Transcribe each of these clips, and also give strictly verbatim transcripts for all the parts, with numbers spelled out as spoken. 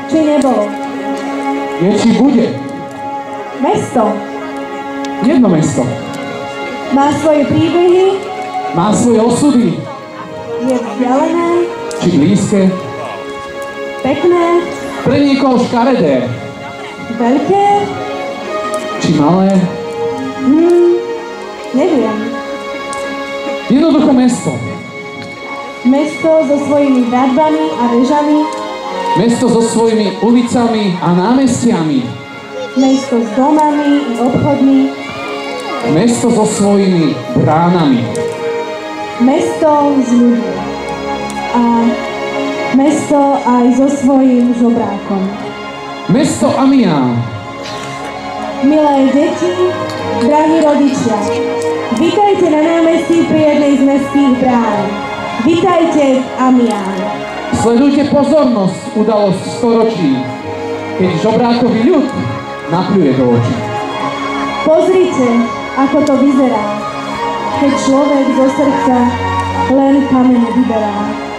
či nebolo? Je, či bude. Mesto. Jedno mesto. Má svoje príbehy. Má svoje osudy. Je vzdialené. Či blízke. Pekné. Pre niekoho škaredé. Veľké. Či malé. Hmm, neviem. Jednoducho mesto. Mesto so svojimi hradbami a vežami. Mesto so svojimi ulicami a námestiami. Mesto s domami i obchodmi. Mesto so svojimi bránami. Mesto s ľuďmi. A mesto aj so svojím žobrákom. Mesto Amián. Milé deti, drahí rodičia, vitajte na námestí pri jednej z mestských brán. Vitajte v Amián. Sledujte pozornosť udalosť storočí, keď žobrákový ľud napľuje do očí. Pozrite, ako to vyzerá, keď človek zo srdca len kamene vyberá.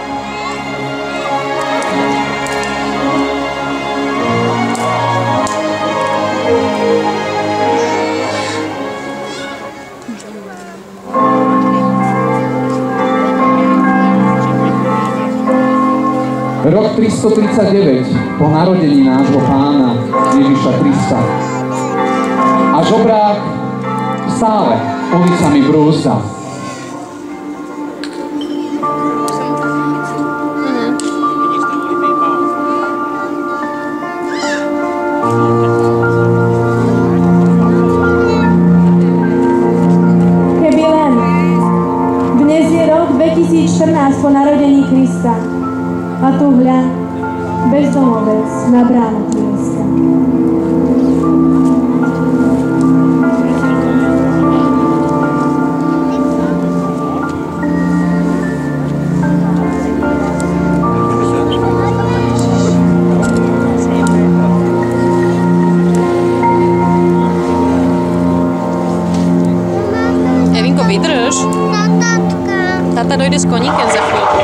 Rok tristotridsaťdeväť po narodení nášho pána Ježiša Krista. A žobrák stále ulicami brúzda. Keby len. Dnes je rok dvetisícštrnásť po narodení Krista. A tu hľa, bezdomovec na bránu trieska. Evinko, vydrž. Tata dojde s koníkem za chvíľku.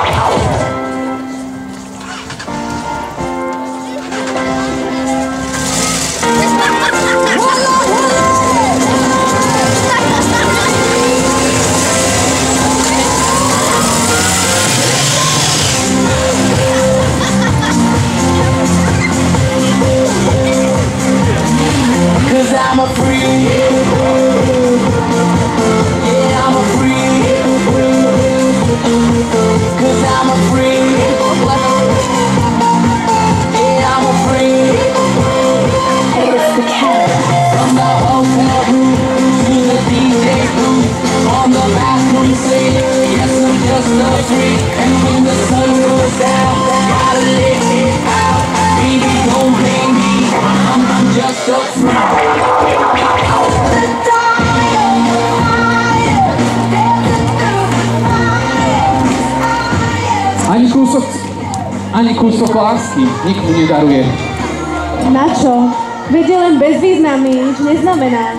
I'm a freak, yeah, I'm a freak, 'cause I'm a freak, yeah, I'm a freak. Hey, it's the cat. From the hotel room to the D J booth, on the bathroom sink, yes, I'm just a freak. And when the sun goes down, gotta let it out. Baby, don't blame me, I'm, I'm just a freak. Ani kúsok, ani kúsok lásky nikmu nedaruje. Na čo? Veď je len bezvýznamný, nič neznamená.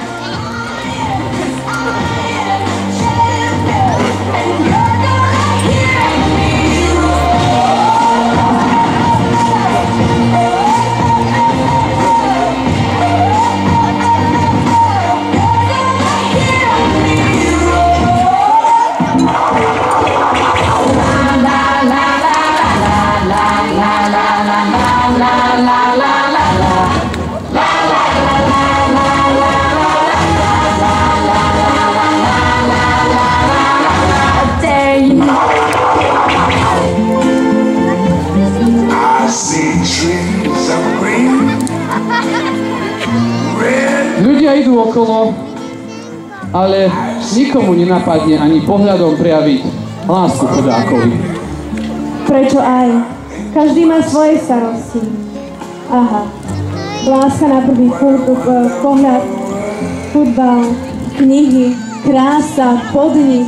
Ľudia idú okolo, ale nikomu nenapadne ani pohľadom prejaviť lásku chudákovi. Prečo aj? Každý má svoje starosti. Aha. Láska na prvý pohľad, futbal, knihy, krása, podnik.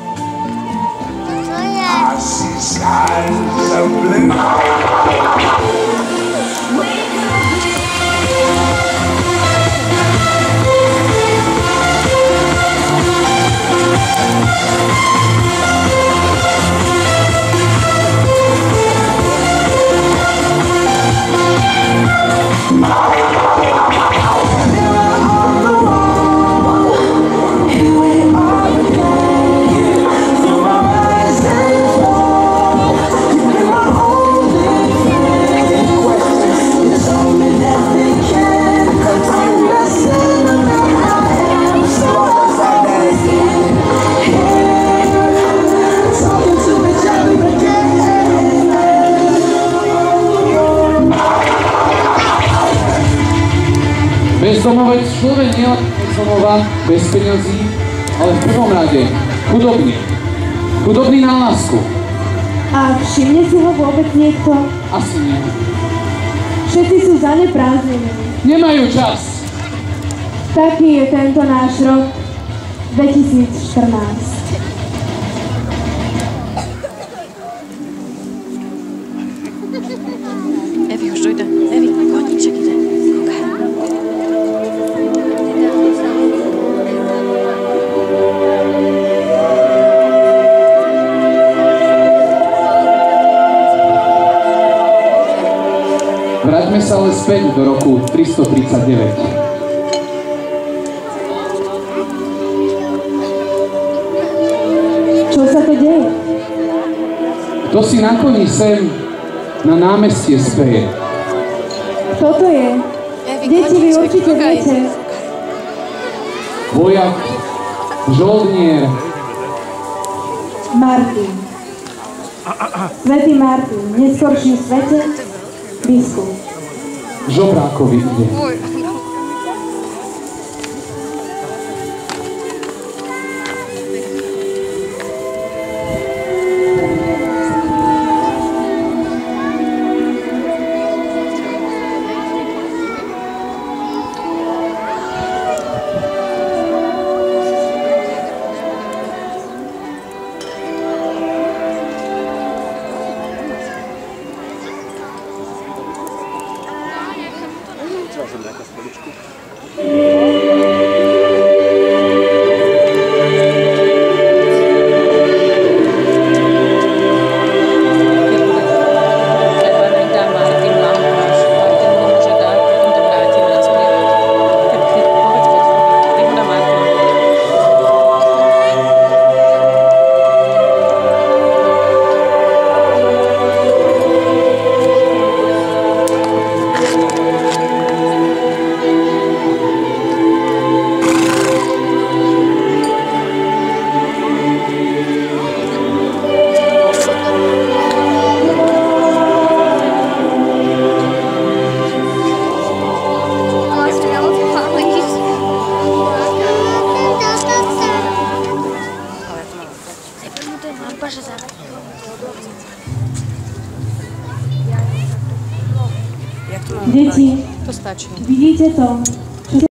I see skies of blue. Bezdomovec človek nie bezdomova, bez peňazí, ale v prvom rade chudobný. Chudobný na lásku. A všimne si ho vôbec niekto? Asi nie. Všetci sú zaneprázdnení. Nemajú čas. Taký je tento náš rok dvetisícštrnásť. Evi už dojde. Evi, koníček ide. Vráťme sa ale späť do roku tristotridsaťdeväť. Čo sa to deje? Kto si na koni sem na námestie speje? Kto to je? Evi, Deti, vy koníček, určite kúkaj. viete. Vojak, žoldnier, Martin. Svätý Martin, neskorší v svete, biskup. žobrákovi ide. Deti, To stačí. vidíte to?